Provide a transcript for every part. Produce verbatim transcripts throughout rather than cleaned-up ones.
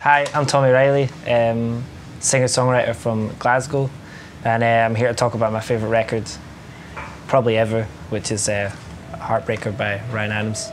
Hi, I'm Tommy Reilly, um, singer-songwriter from Glasgow, and uh, I'm here to talk about my favourite record, probably ever, which is uh, Heartbreaker by Ryan Adams.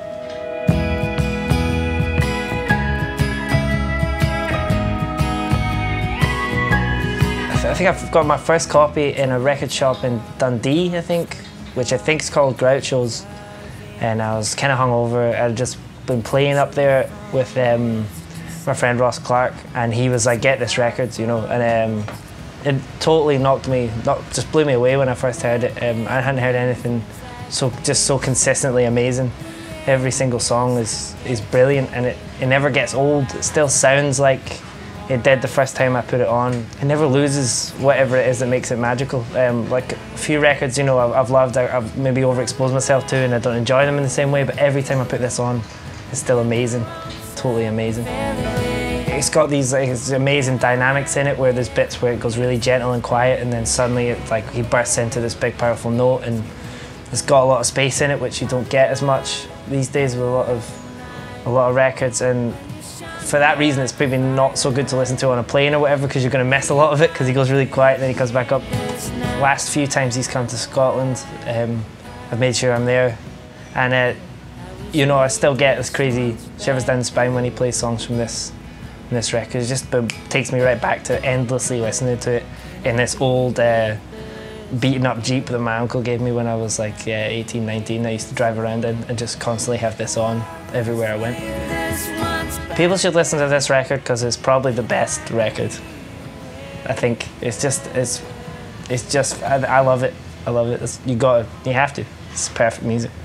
I think I've got my first copy in a record shop in Dundee, I think, which I think is called Groucho's, and I was kind of hungover. I'd just been playing up there with um, my friend Ross Clark, and he was like, "Get this record," you know, and um, it totally knocked me, knocked, just blew me away when I first heard it. Um, I hadn't heard anything so just so consistently amazing. Every single song is is brilliant, and it it never gets old. It still sounds like it did the first time I put it on. It never loses whatever it is that makes it magical. Um, like a few records, you know, I've, I've loved, I've maybe overexposed myself to, and I don't enjoy them in the same way. But every time I put this on, it's still amazing, totally amazing. It's got these like these amazing dynamics in it, where there's bits where it goes really gentle and quiet, and then suddenly it's like he bursts into this big, powerful note, and it's got a lot of space in it, which you don't get as much these days with a lot of a lot of records. And for that reason, it's probably not so good to listen to on a plane or whatever, because you're going to miss a lot of it, because he goes really quiet and then he comes back up. Last few times he's come to Scotland, um, I've made sure I'm there, and uh, you know, I still get this crazy shivers down the spine when he plays songs from this from this record. It just boom, takes me right back to endlessly listening to it in this old uh, beaten up Jeep that my uncle gave me when I was like yeah, eighteen, nineteen. I used to drive around in and just constantly have this on everywhere I went. People should listen to this record because it's probably the best record. I think it's just it's it's just I, I love it. I love it. It's, you got you have to. It's perfect music.